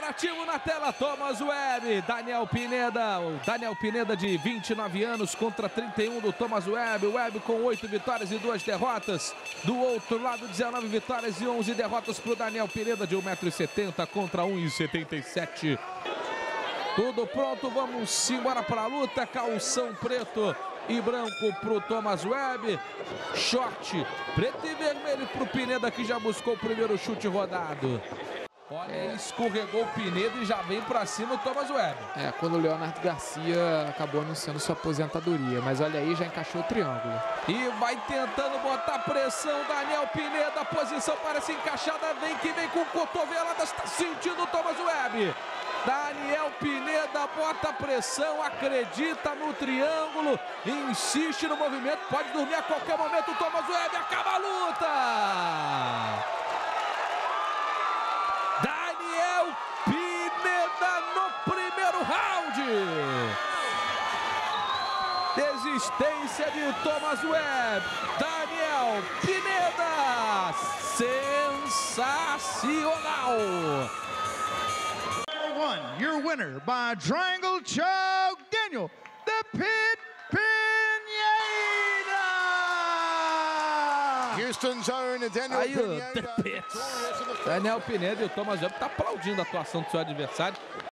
comparativo na tela, Thomas Webb, Daniel Pineda, o Daniel Pineda de 29 anos contra 31 do Thomas Webb, Webb com 8 vitórias e 2 derrotas, do outro lado 19 vitórias e 11 derrotas para o Daniel Pineda de 1,70 m contra 1,77 m. Tudo pronto, vamos embora para a luta, calção preto e branco para o Thomas Webb, short preto e vermelho para o Pineda que já buscou o primeiro chute rodado. Olha, escorregou o Pineda e já vem pra cima o Thomas Webb. Quando o Leonardo Garcia acabou anunciando sua aposentadoria, mas olha aí, já encaixou o triângulo. E vai tentando botar pressão, Daniel Pineda, a posição parece encaixada, vem que vem com cotovelada, está sentindo o Thomas Webb. Daniel Pineda bota pressão, acredita no triângulo, insiste no movimento, pode dormir a qualquer momento, o Thomas Webb acaba a luta! Daniel Pineda no primeiro round. Desistência de Thomas Webb. Daniel Pineda. Sensacional. Your winner by Triangle Choke, Daniel the Pit Pineda. Houston's own Daniel Aí, Pineda. Daniel Pineda e o Thomas Webb tá aplaudindo a atuação do seu adversário.